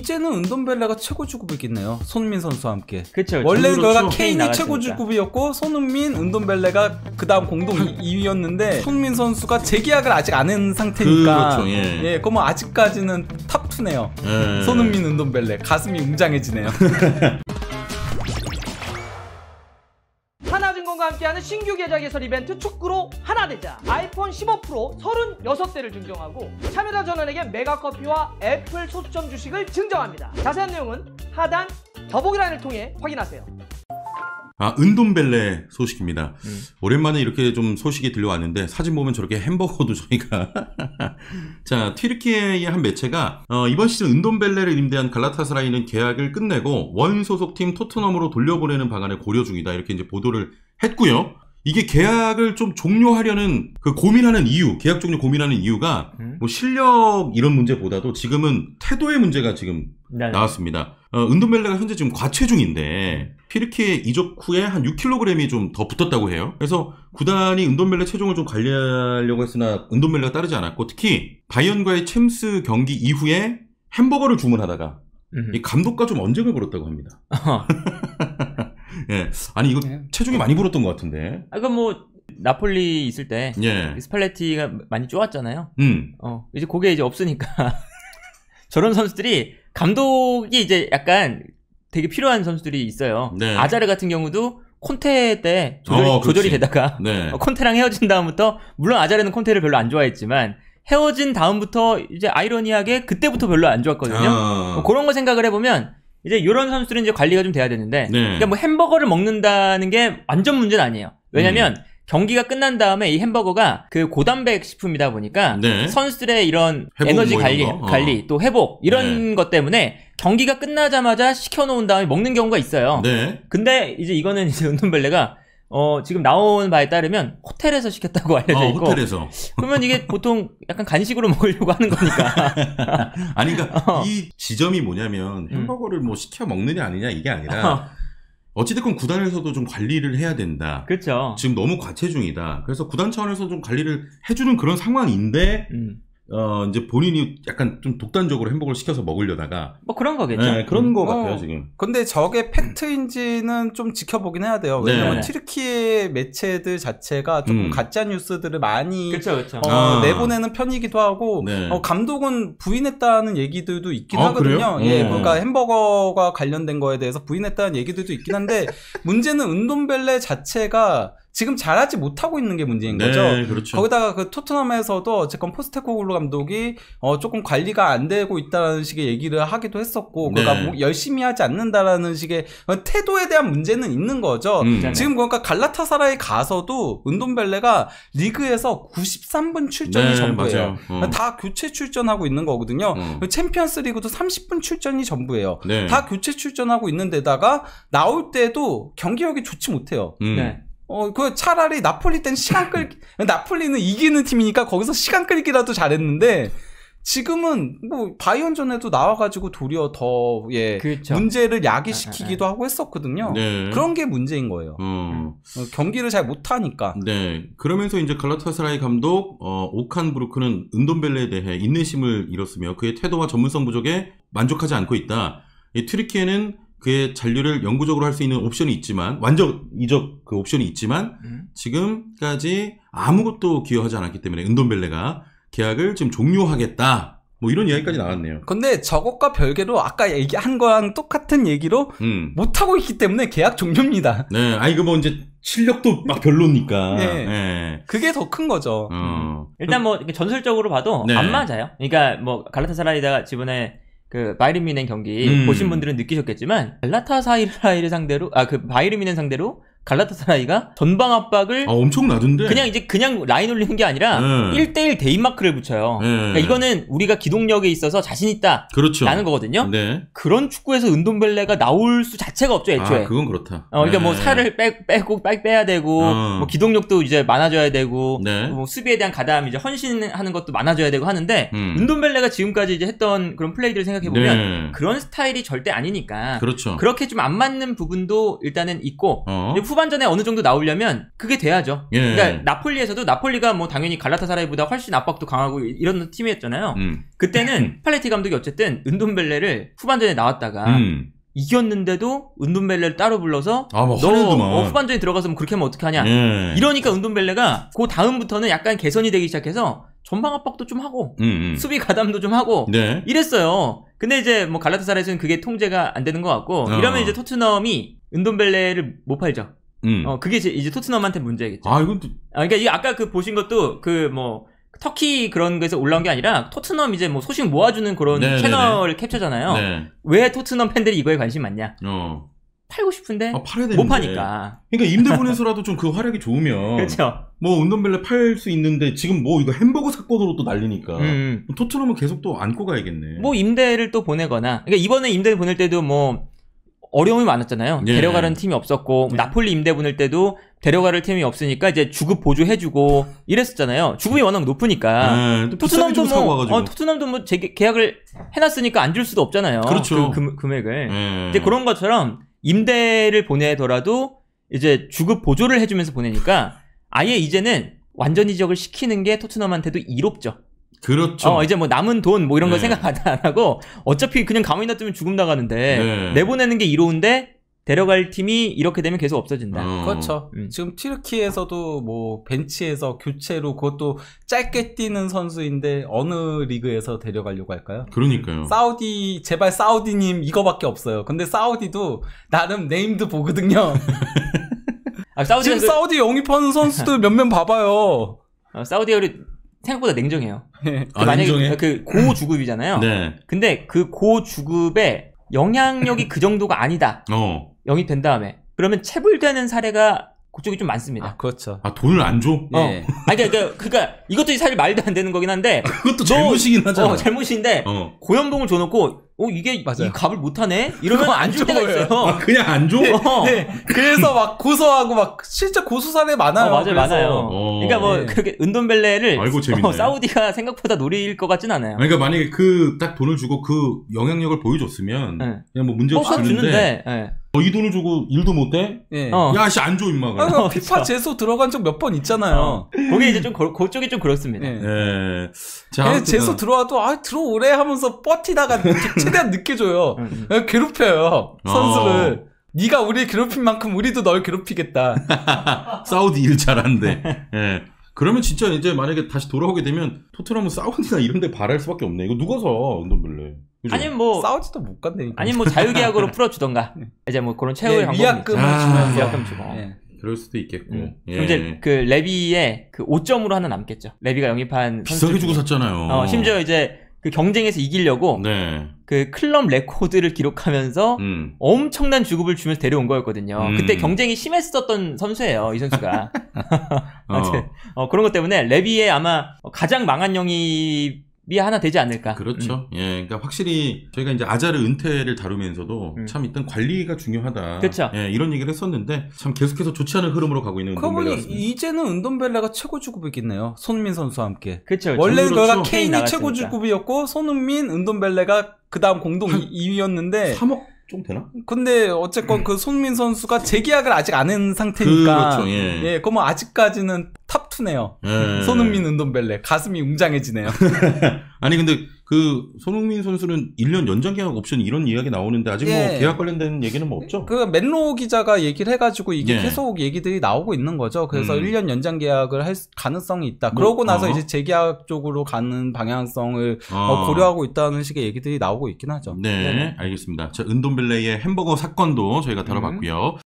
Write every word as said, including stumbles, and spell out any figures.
이제는 은돈벨레가 최고 주급이겠네요. 손흥민 선수와 함께. 그렇죠. 원래는 그가 케인이 최고 주급이었고 손흥민, 은돈벨레가 그 다음 공동 이 위였는데 손흥민 선수가 재계약을 아직 안 한 상태니까 그렇죠, 예. 예, 그럼 아직까지는 탑투네요. 예. 손흥민, 은돈벨레. 가슴이 웅장해지네요. 하나증권과 함께하는 신규 계좌 개설 이벤트 축구로 하나되자. 아이폰 십오 프로 서른여섯 대를 증정하고 참여자 전원에게 메가커피와 애플 소수점 주식을 증정합니다. 자세한 내용은 하단 더보기란을 통해 확인하세요. 아, 은돈벨레 소식입니다. 음. 오랜만에 이렇게 좀 소식이 들려왔는데 사진 보면 저렇게 햄버거도 저희가 자, 튀르키예의 한 매체가 어, 이번 시즌 은돈벨레를 임대한 갈라타사라이는 계약을 끝내고 원 소속팀 토트넘으로 돌려보내는 방안을 고려 중이다. 이렇게 이제 보도를 했고요. 이게 계약을 좀 종료하려는 그 고민하는 이유, 계약 종료 고민하는 이유가 음? 뭐 실력 이런 문제보다도 지금은 태도의 문제가 지금 네. 나왔습니다. 어, 은돈벨레가 현재 지금 과체중인데 튀르키예 이적 후에 한 육 킬로그램이 좀 더 붙었다고 해요. 그래서 구단이 은돈벨레 체중을 좀 관리하려고 했으나 은돈벨레가 따르지 않았고 특히 바이언과의 챔스 경기 이후에 햄버거를 주문하다가 음. 이 감독과 좀 언쟁을 벌였다고 합니다. 예, 아니 이거 예. 체중이 많이 불었던 것 같은데. 아, 그 뭐 나폴리 있을 때 예, 스팔레티가 많이 쪼았잖아요. 음, 어, 이제 그게 이제 없으니까 저런 선수들이 감독이 이제 약간 되게 필요한 선수들이 있어요. 네. 아자르 같은 경우도 콘테 때 조절이, 어, 조절이 그렇지. 되다가 네, 어, 콘테랑 헤어진 다음부터 물론 아자르는 콘테를 별로 안 좋아했지만 헤어진 다음부터 이제 아이러니하게 그때부터 별로 안 좋았거든요. 아, 뭐 그런 거 생각을 해보면 이제 이런 선수들은 이제 관리가 좀 돼야 되는데 네. 그러니까 뭐 햄버거를 먹는다는 게 완전 문제는 아니에요. 왜냐면 음. 경기가 끝난 다음에 이 햄버거가 그 고단백 식품이다 보니까 네. 선수들의 이런 회복 에너지 뭐 관리, 이런 거? 어. 관리 또 회복 이런 네. 것 때문에 경기가 끝나자마자 시켜놓은 다음에 먹는 경우가 있어요. 네, 근데 이제 이거는 이제 은돈벨레가 어 지금 나온 바에 따르면 호텔에서 시켰다고 알려져 어, 있고 호텔에서. 그러면 이게 보통 약간 간식으로 먹으려고 하는 거니까 아니 그러니까 어. 이 지점이 뭐냐면 햄버거를 뭐 시켜 먹느냐 아니냐 이게 아니라 어, 어찌됐건 구단에서도 좀 관리를 해야 된다. 그렇죠. 지금 너무 과체중이다. 그래서 구단 차원에서 좀 관리를 해주는 그런 상황인데 음. 어 이제 본인이 약간 좀 독단적으로 햄버거를 시켜서 먹으려다가 뭐 그런 거겠죠. 네, 그런 거 어. 같아요 지금. 근데 저게 팩트인지는 좀 지켜보긴 해야 돼요. 왜냐면 네. 튀르키예 매체들 자체가 조금 음. 가짜 뉴스들을 많이 그렇죠, 그렇죠. 어, 아. 내보내는 편이기도 하고 네. 어, 감독은 부인했다는 얘기들도 있긴 아, 하거든요. 그래요? 예, 어. 그러니까 햄버거가 관련된 거에 대해서 부인했다는 얘기들도 있긴 한데 문제는 은돈벨레 자체가 지금 잘하지 못하고 있는 게 문제인 거죠. 네, 그렇죠. 거기다가 그 토트넘에서도 어쨌건 포스테코글루 감독이 어 조금 관리가 안 되고 있다는 식의 얘기를 하기도 했었고, 네. 그러니까 뭐 열심히 하지 않는다라는 식의 태도에 대한 문제는 있는 거죠. 음. 지금 그러니까 갈라타사라에 가서도 은돈벨레가 리그에서 구십삼 분 출전이 네, 전부예요. 맞아요. 어. 다 교체 출전하고 있는 거거든요. 어. 챔피언스리그도 삼십 분 출전이 전부예요. 네. 다 교체 출전하고 있는데다가 나올 때도 경기력이 좋지 못해요. 음. 네. 어, 그 차라리 나폴리 땐 시간 끌기, 나폴리는 이기는 팀이니까 거기서 시간 끌기라도 잘했는데, 지금은 뭐 바이언전에도 나와가지고 도리어 더, 예, 그렇죠. 문제를 야기시키기도 하고 했었거든요. 네. 그런 게 문제인 거예요. 어. 어, 경기를 잘 못하니까. 네. 그러면서 이제 갈라타사라이 감독 어, 오칸 부르크는 은돈벨레에 대해 인내심을 잃었으며 그의 태도와 전문성 부족에 만족하지 않고 있다. 이 튀르키예는 그의 잔류를 영구적으로 할 수 있는 옵션이 있지만 완전 이적 그 옵션이 있지만 음. 지금까지 아무것도 기여하지 않았기 때문에 은돈벨레가 계약을 지금 종료하겠다. 뭐 이런 이야기까지 나왔네요. 근데 저것과 별개로 아까 얘기한 거랑 똑같은 얘기로 음. 못하고 있기 때문에 계약 종료입니다. 네. 아니 그 뭐 이제 실력도 막 별로니까. 네. 네. 그게 더 큰 거죠. 어. 일단 뭐 이렇게 전술적으로 봐도 네. 안 맞아요. 그러니까 뭐 갈라타사라이다가 지번에 그 바이에른 뮌헨 경기 음. 보신 분들은 느끼셨겠지만 갈라타사라이를 상대로 아 그 바이에른 뮌헨 상대로 갈라타사라이가 전방 압박을 아, 엄청 낮은데. 그냥 이제 그냥 라인 올리는 게 아니라 네. 일 대일 대인마크를 붙여요. 네. 그러니까 이거는 우리가 기동력에 있어서 자신 있다 그렇죠. 라는 거거든요. 네. 그런 축구에서 은돈벨레가 나올 수 자체가 없죠, 애초에. 아, 그건 그렇다. 어, 그러니까 네. 뭐 살을 빼, 빼고 빼, 빼야 되고, 어. 뭐 기동력도 이제 많아져야 되고, 네. 뭐 수비에 대한 가담, 이제 헌신하는 것도 많아져야 되고 하는데, 음. 은돈벨레가 지금까지 이제 했던 그런 플레이들을 생각해보면, 네. 그런 스타일이 절대 아니니까, 그렇죠. 그렇게 좀 안 맞는 부분도 일단은 있고, 어. 이제 후반전에 어느 정도 나오려면 그게 돼야죠. 예. 그러니까 나폴리에서도 나폴리가 뭐 당연히 갈라타사라이보다 훨씬 압박도 강하고 이런 팀이었잖아요. 음. 그때는 팔레티 감독이 어쨌든 은돈벨레를 후반전에 나왔다가 음. 이겼는데도 은돈벨레를 따로 불러서 아, 뭐 너 화내더만. 어, 후반전에 들어가서 뭐 그렇게 하면 어떡하냐. 예. 이러니까 은돈벨레가 그 다음부터는 약간 개선이 되기 시작해서 전방 압박도 좀 하고 음, 음. 수비 가담도 좀 하고 네. 이랬어요. 근데 이제 뭐 갈라타사라이에서는 그게 통제가 안 되는 것 같고 어. 이러면 이제 토트넘이 은돈벨레를 못 팔죠. 음. 어 그게 이제, 이제 토트넘한테 문제겠죠. 아, 이건 또- 아, 그러니까 이게 아까 그 보신 것도 그 뭐 터키 그런 거에서 올라온 게 아니라 토트넘 이제 뭐 소식 모아주는 그런 네네네. 채널 캡처잖아요. 네. 왜 토트넘 팬들이 이거에 관심 많냐? 어. 팔고 싶은데 아, 팔아야 되는데. 못 파니까. 그러니까 임대분에서라도 좀 그 활약이 좋으면 그렇죠. 뭐 은돈벨레 팔 수 있는데 지금 뭐 이거 햄버거 사건으로 또 난리니까 음. 토트넘은 계속 또 안고 가야겠네. 뭐 임대를 또 보내거나. 그러니까 이번에 임대를 보낼 때도 뭐 어려움이 많았잖아요. 예. 데려가는 팀이 없었고 예. 나폴리 임대 보낼 때도 데려가는 팀이 없으니까 이제 주급 보조해주고 이랬었잖아요. 주급이 워낙 높으니까. 네, 또 비싸게 토트넘도 좀 사고 뭐, 와가지고. 어, 토트넘도 뭐 재, 계약을 해놨으니까 안 줄 수도 없잖아요. 그렇죠. 그 금, 금액을. 예. 이제 그런 것처럼 임대를 보내더라도 이제 주급 보조를 해주면서 보내니까 아예 이제는 완전 이적을 시키는 게 토트넘한테도 이롭죠. 그렇죠. 어, 이제 뭐 남은 돈 뭐 이런 거 네. 생각 안 하고 어차피 그냥 가만히 놔두면 죽음 나가는데 네. 내보내는 게 이로운데 데려갈 팀이 이렇게 되면 계속 없어진다. 어. 그렇죠. 음. 지금 튀르키에서도 뭐 벤치에서 교체로 그것도 짧게 뛰는 선수인데 어느 리그에서 데려가려고 할까요? 그러니까요. 사우디 제발 사우디님 이거밖에 없어요. 근데 사우디도 나름 네임드 보거든요. 아, 사우디 지금 사우디 영입하는 선수들 몇 명 봐봐요. 어, 사우디가 생각보다 냉정해요. 그 아, 만약에 냉정해? 그 고주급이잖아요. 네. 근데 그 고주급에 영향력이 그 정도가 아니다. 어. 영입된 다음에 그러면 체불되는 사례가 그쪽이 좀 많습니다. 아 그렇죠. 아, 돈을 안 줘? 어. 예. 아, 그러니까, 그러니까 이것도 사실 말도 안 되는 거긴 한데 그것도 너- 잘못이긴 하잖아. 어, 잘못인데 어. 고연봉을 줘놓고 어 이게 맞아요. 이 값을 못하네 이러면 그거 안 안 줄 때가 줘요. 있어요. 아, 그냥 안 줘? 어. 네, 그래서 막 고소하고 막 실제 고소 사례 많아요. 어, 맞아요, 그래서. 많아요. 어. 그러니까 뭐 네. 그렇게 은돈벨레를 아이고, 재밌네. 어, 사우디가 생각보다 노릴 것 같진 않아요. 그러니까 만약에 그 딱 돈을 주고 그 영향력을 보여줬으면 네. 그냥 뭐 문제 뭐 없이 사 주는데 주는데, 예. 어, 이 돈을 주고 일도 못해? 예. 어. 야, 씨, 안 줘, 임마. 아, 그럼. 그 어, 피파 그쵸. 제소 들어간 적 몇 번 있잖아요. 그게 이제 좀 그, 그쪽이 좀 그렇습니다. 예. 예. 자, 걔 아무튼 제소 들어와도 아 들어오래 하면서 버티다가 최대한 늦게 줘요. 음, 음. 괴롭혀요 선수를. 어. 네가 우리 괴롭힌 만큼 우리도 널 괴롭히겠다. 사우디 일 잘하는데. 예. 그러면 진짜 이제 만약에 다시 돌아오게 되면 토트넘은 사우디나 이런 데 바랄 수밖에 없네. 이거 누가 사, 은돈벨레. 그죠? 아니면 뭐 싸우지도 못 간다니까. 아니면 뭐 자유계약으로 풀어주던가 이제 뭐 그런 최후의 예, 방법이 위약금을 아, 주면서. 위약금 주고. 예. 그럴 수도 있겠고. 음. 예. 그럼 이제 그 레비의 그 오 점으로 하나 남겠죠. 레비가 영입한 비싸게 선수들 주고 중에. 샀잖아요. 어, 심지어 이제 그 경쟁에서 이기려고 네. 그 클럽 레코드를 기록하면서 음. 엄청난 주급을 주면서 데려온 거였거든요. 음. 그때 경쟁이 심했었던 선수예요, 이 선수가. 어. 아무튼 어, 그런 것 때문에 레비의 아마 가장 망한 영입이 하나 되지 않을까. 그렇죠. 예. 그러니까 확실히 저희가 이제 아자르 은퇴를 다루면서도 음. 참 일단 관리가 중요하다. 그쵸. 예, 이런 얘기를 했었는데 참 계속해서 좋지 않은 흐름으로 가고 있는 그러고 은돈벨레 보니 같습니다. 이제는 은돈벨레가 최고 주급이겠네요. 손흥민 선수와 함께. 그렇죠. 원래는 그렇죠. 그가 케인 케인이 최고 나갔으니까. 주급이었고 손흥민, 은돈벨레가 그 다음 공동 한- 이 위였는데 삼억 좀 되나? 근데 어쨌건 그 손흥민 선수가 재계약을 아직 안 한 상태니까 그렇죠. 예. 예, 그러면 아직까지는 탑투네요. 예. 손흥민, 은돈벨레 가슴이 웅장해지네요. 아니 근데 그 손흥민 선수는 일 년 연장 계약 옵션 이런 이야기 나오는데 아직 뭐 예. 계약 관련된 얘기는 뭐 없죠? 그 맨로 기자가 얘기를 해가지고 이게 예. 계속 얘기들이 나오고 있는 거죠. 그래서 음. 일 년 연장 계약을 할 수- 가능성이 있다. 뭐, 그러고 나서 어. 이제 재계약 쪽으로 가는 방향성을 어. 어, 고려하고 있다는 식의 얘기들이 나오고 있긴 하죠. 네, 네네. 알겠습니다. 자, 은돈벨레의 햄버거 사건도 저희가 다뤄봤고요.